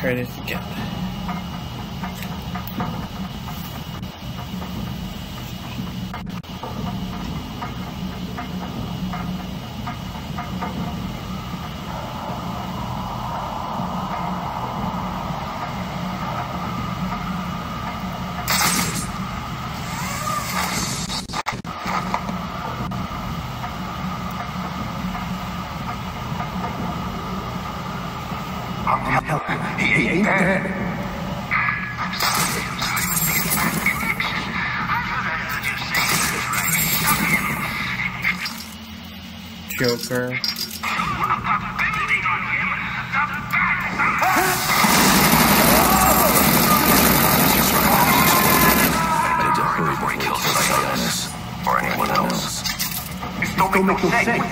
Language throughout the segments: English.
try this again. He ain't dead. Joker. Before he kills Sionis or anyone else. This don't make no sense.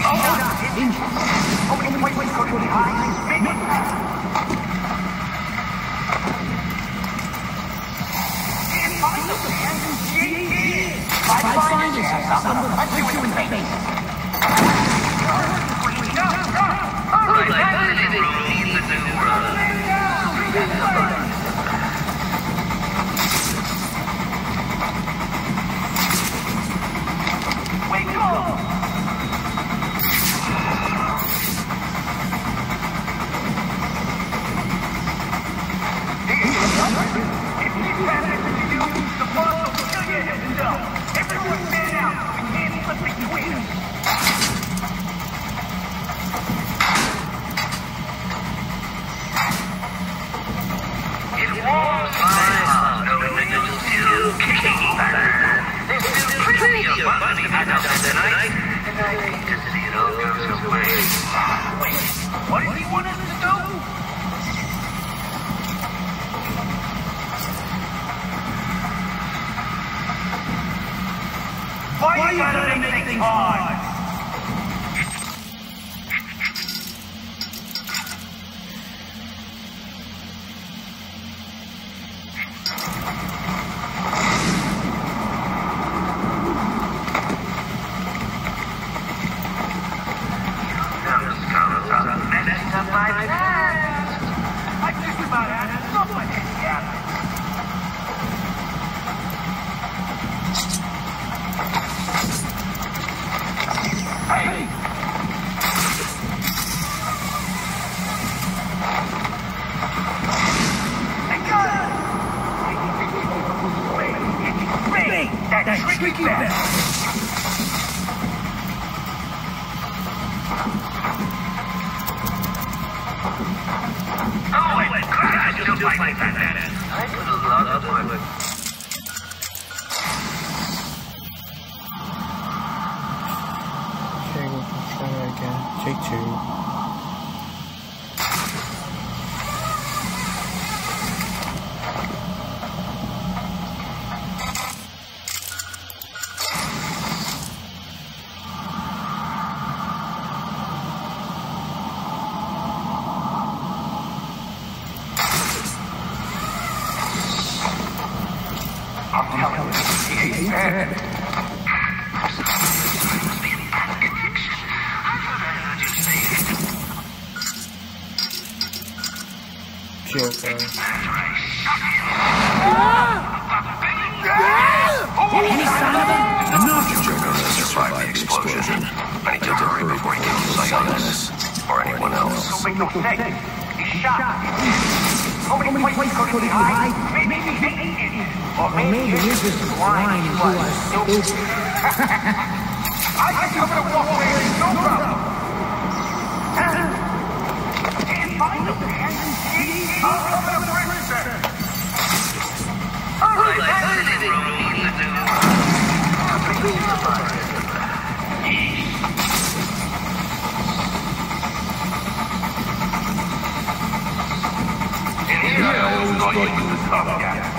Why you gotta make things hard? Tricky bell. Oh, my God, just like that. I put a lot of work. Okay, we can try that again. Take two. Joker. Joker has survived the explosion. I need to hurry before he kills Sionis or anyone else. Don't make no sense. He's shot. How many places could he hide? Maybe or maybe he's just blind to us. I can cover the walk away, no problem. Can't find the man. I'll cover the perimeter. All right, that's it. Here I was going to the top gap.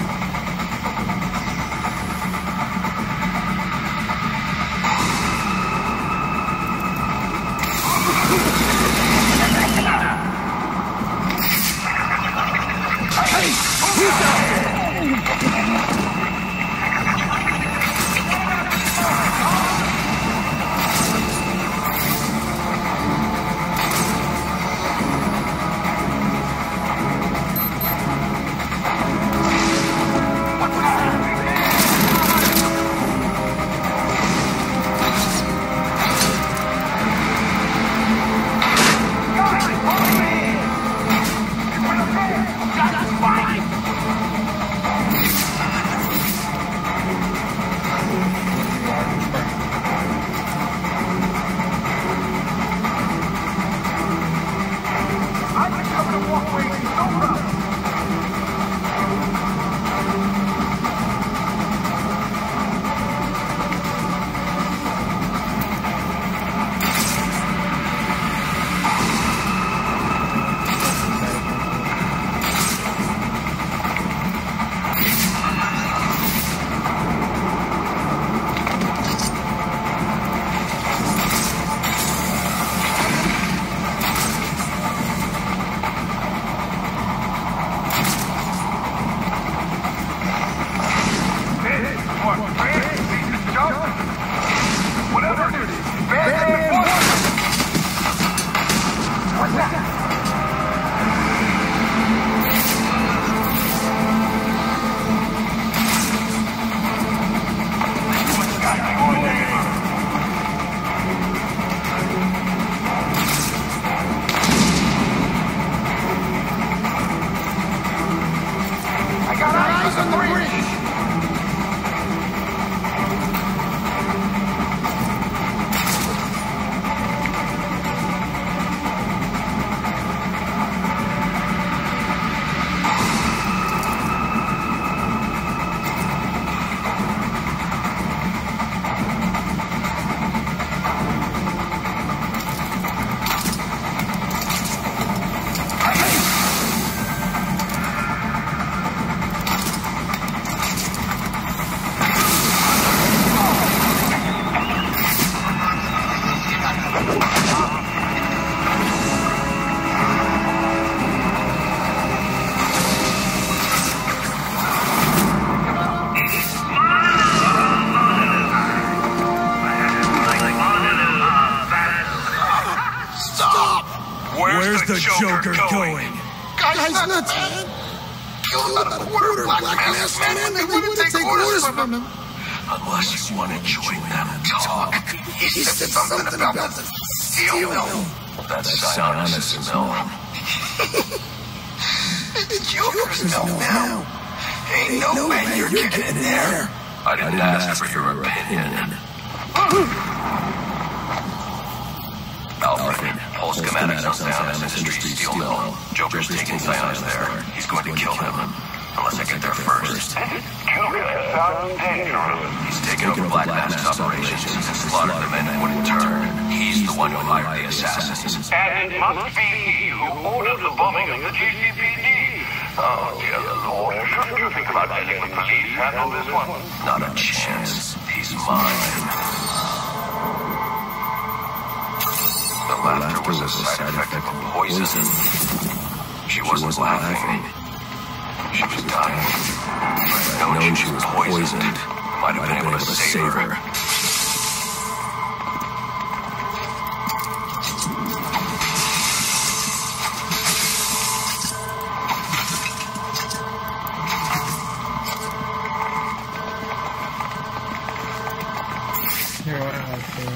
Hey! Where's the Joker going? Guys, nuts, man. Killed about a quarter black masked men. They wouldn't take orders from him. Unless you want to join them talk. He said something about the steel mill. That's Sionis' mill. The Joker's mill now. Ain't no way you're getting in there. I didn't ask for your opinion. Alfred, whole schematics on Sionis Industries steel mill. Joker's taking Sionis there. He's going to kill him. Unless I get there first. Joker sounds dangerous. He's taken over Black Mask's operations and slaughtered the men who wouldn't turn. He's the one who hired the assassins. And it must be he who ordered the bombing of the GCPD. Oh, dear Lord, shouldn't you think about letting the police handle this one? Not a chance. He's mine. The laughter was a side effect of poison. She wasn't laughing. She was dying. If I'd known she was poisoned, I might have been able to save her. Here, what I have here.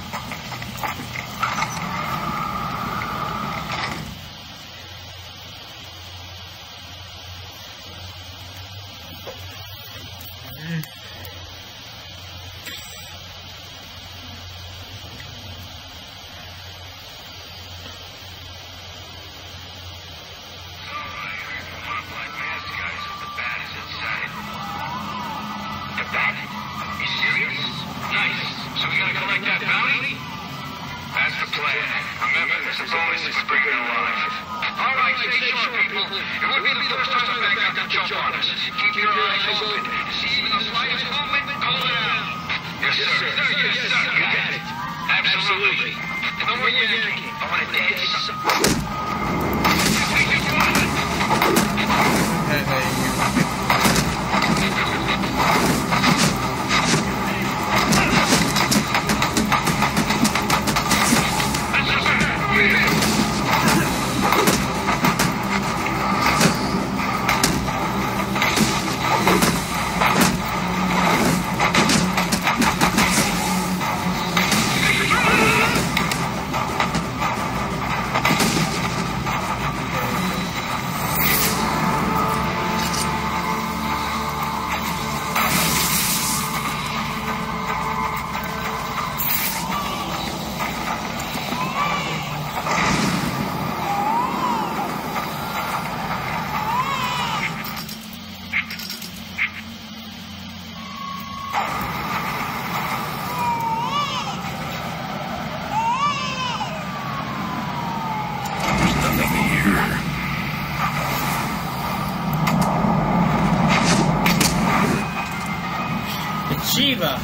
Shiva.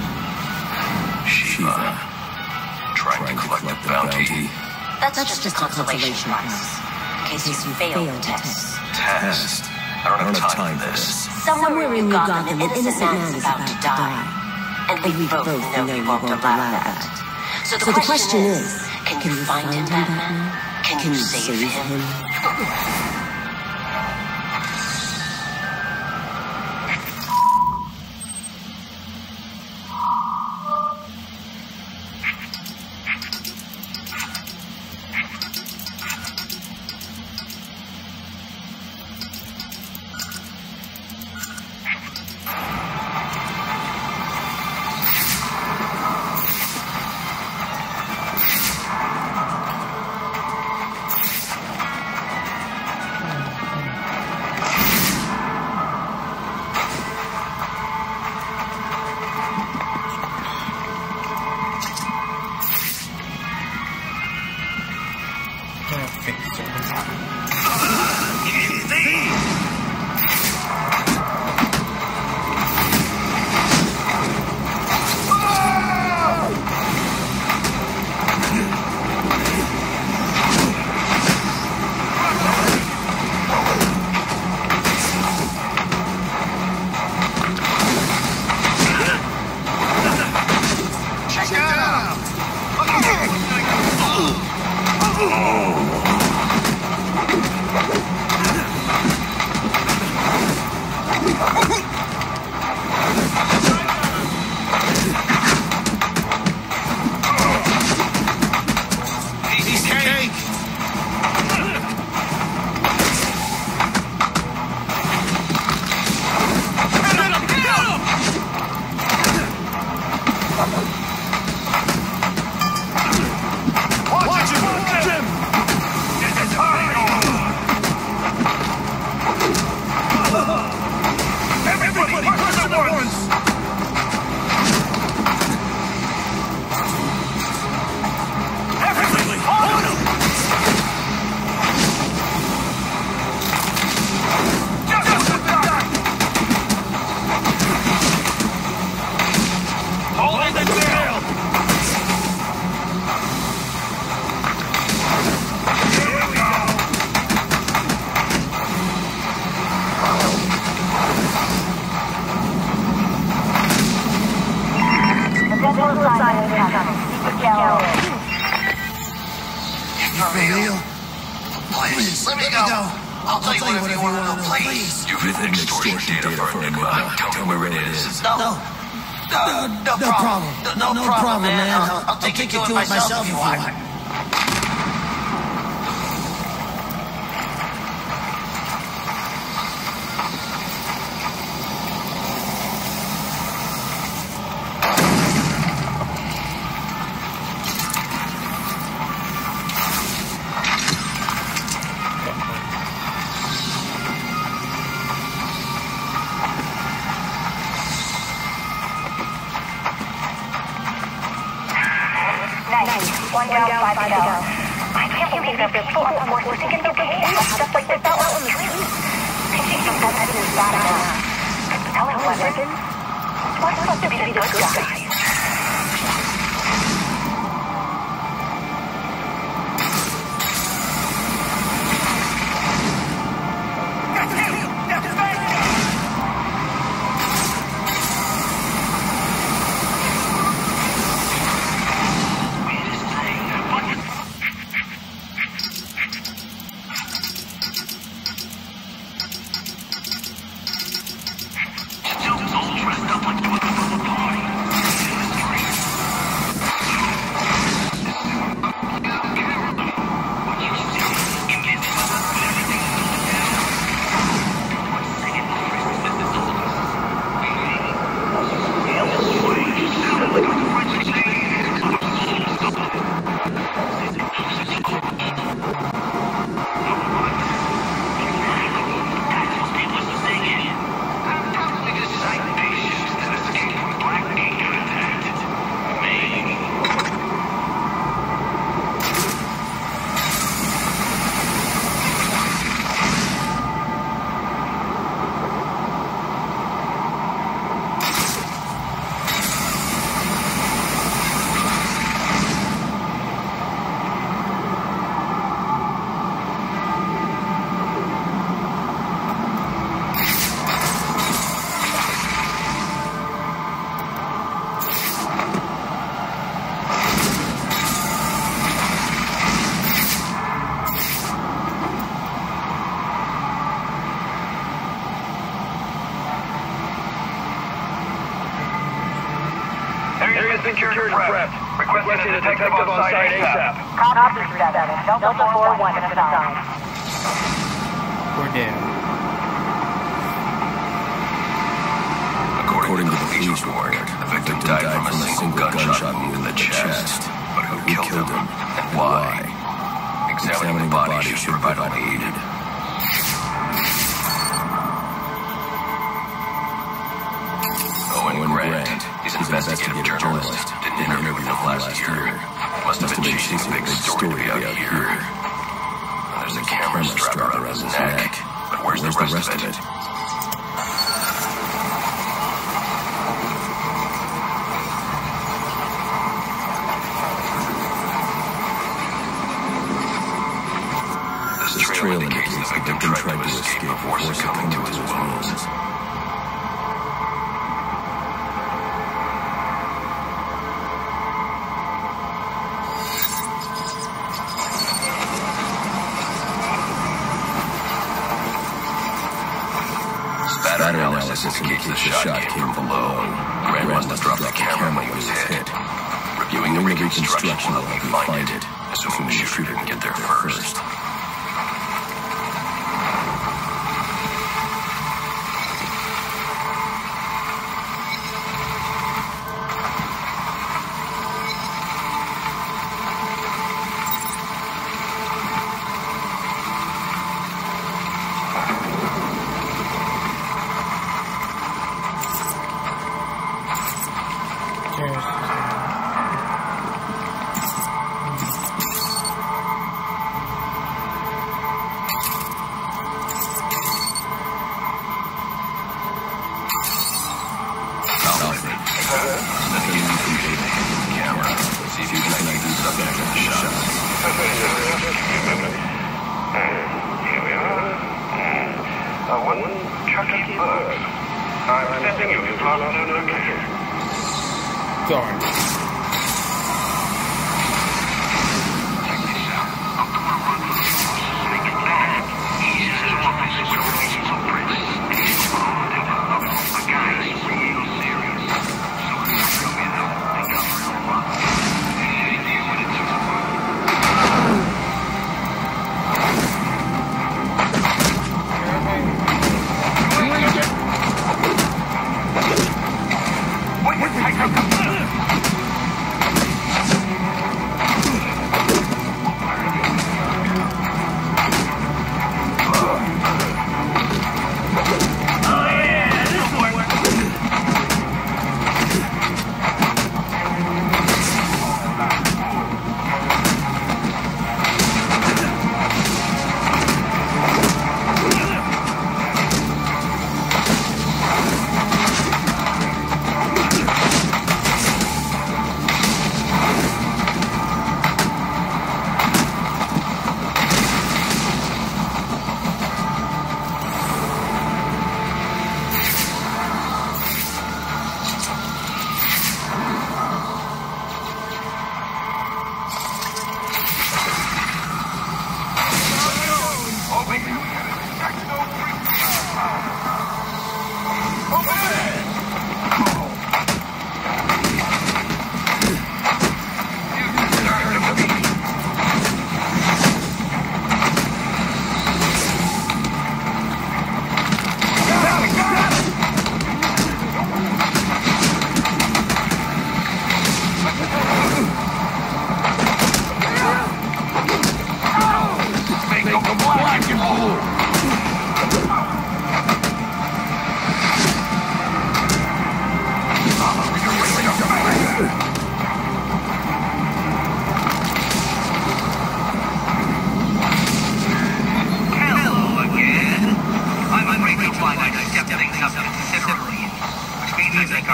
Trying to collect the bounty. That's just a consolation prize. In case you fail the test. Test? I don't have time for this. Somewhere in Gotham, an innocent man is about to die. And we both know he won't allow that. So the question is, can you find him, Batman? Can you save him? For real? Please, let me go. I'll tell you whatever you want to know, please. You've hidden extortion data for Enigma. Tell me where it is. No problem. No problem, man. I'll take you to it myself if you want. One down, five to go. I can't believe that people on the force thinking they're behaving stuff like this out on the street. Pitching some weapons is bad enough. Selling weapons? What's supposed to be the good guys? Security prep. Requesting a detective on site ASAP. Copy 7. Delta 4-1 at the time. We're down. According to the police report, the victim died from a single gunshot wound in the chest. But who killed him and why? Examining the body should provide a lead. Owen Grant. He's an investigative journalist. Did an interview with him last year. Must have been chasing a big story to be out here. There's a camera strap around his neck. But where's the rest of it? This trail indicates the victim tried to escape before succumbing to his wounds. Spatter analysis indicates the shot came from below. Grant must have dropped the camera when he was hit. Reviewing the reconstruction will help me find it, assuming the shooter didn't get there first.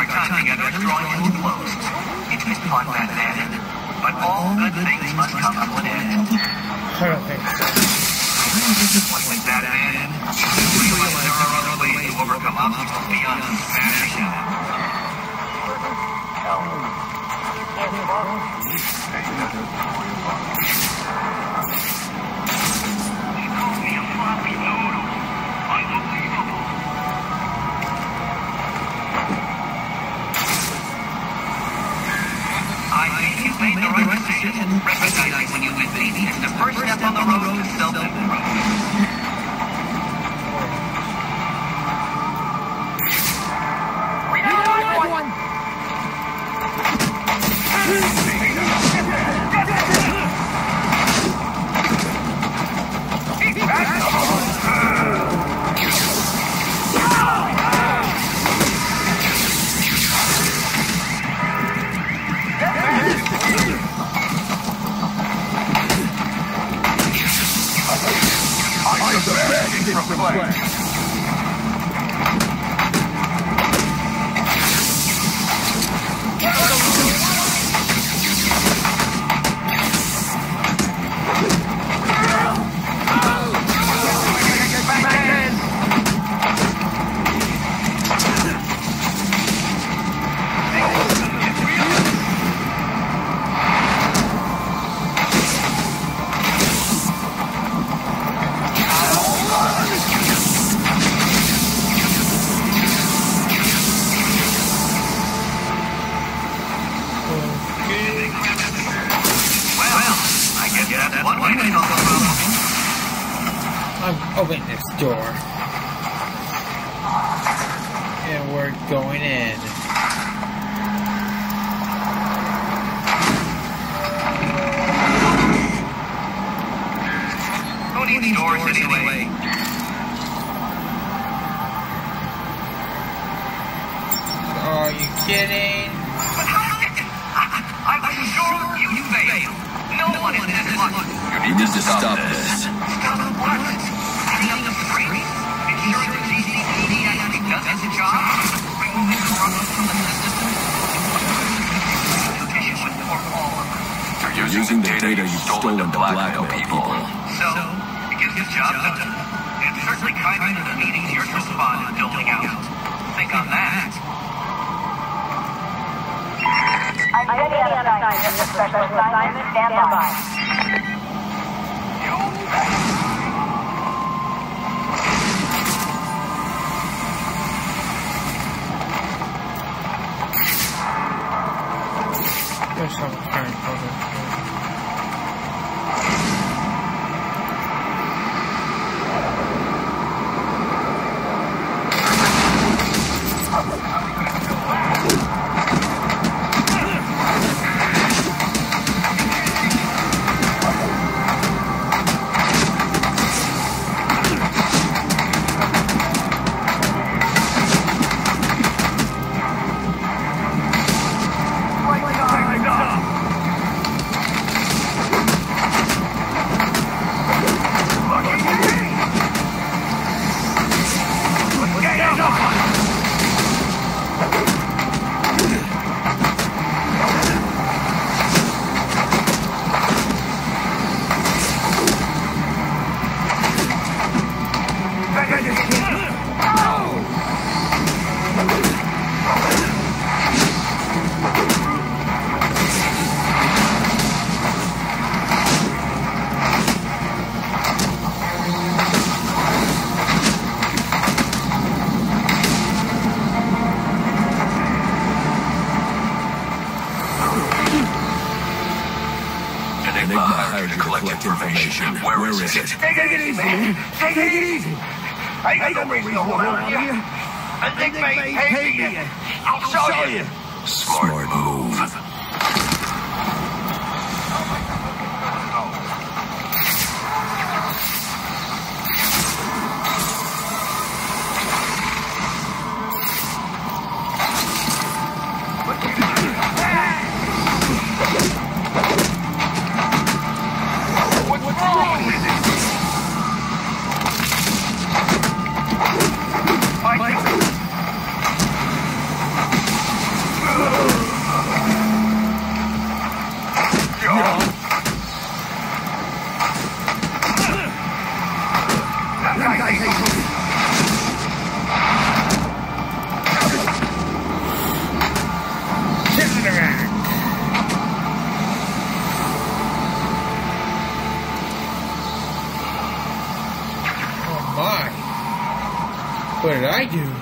time together is drawing to a close. It's been fun, Batman, but all good things must come to an end. Perfect. With Batman, you realize there are other ways to overcome obstacles beyond smashing them. Made the right decision. Recognizing when you win baby is the first step on the road to self-improvement. Open this door. And we're going in. Who needs doors anyway? Are you kidding? But how did it? I'm sure you failed. No one is this lucky. You need to stop this. Stop what? Cleaning up the streets? Ensuring the GCPD actually does its job? Removing corruption from the system? You're using the data you've stolen to blackmail people. So, it gives the job done. And certainly kind of the meetings you're so fond of building out. Think on that. I'm ready on assignment. The special assignment, stand by. There's some current photos. Information. Where is it? Take it easy, man. Take it easy. I ain't no reason to hold out here. I think they hate me. I'll show you. Smart move. What did I do?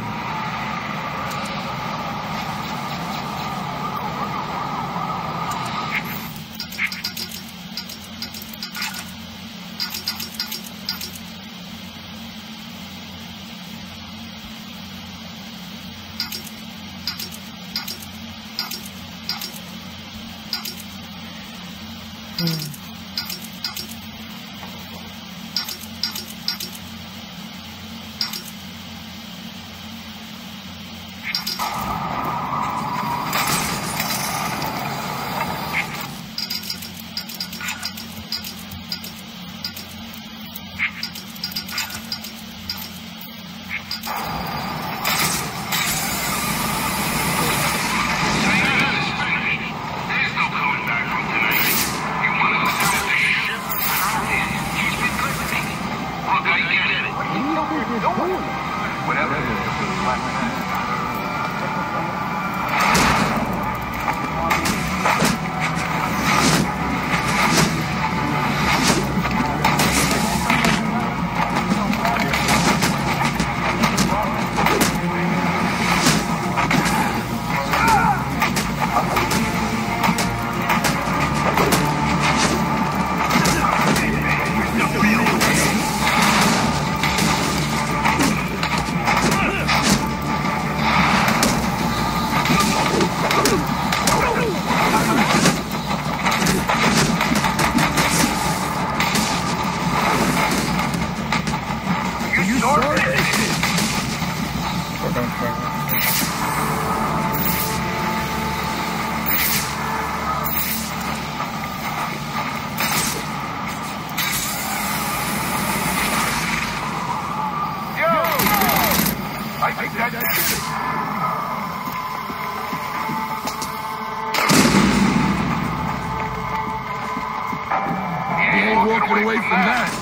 Walking away from that.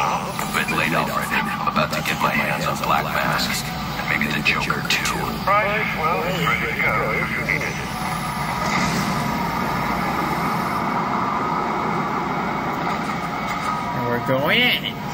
I've been laid out already. I'm about to get my hands on Black Mask. And maybe the Joker, too. Right, well, it's ready to go if you need it. And we're going in.